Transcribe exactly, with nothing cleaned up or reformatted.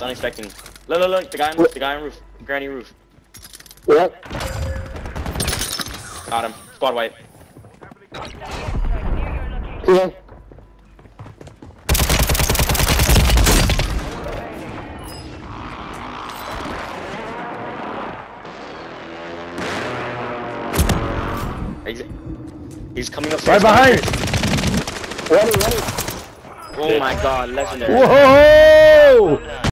was unexpected. Look, look, look, the guy on roof, the guy on roof, granny roof. Yep. Got him. Squad wipe. Yeah. He's, he's coming up. Right behind. Ready, ready. Oh my god, legendary. Whoa!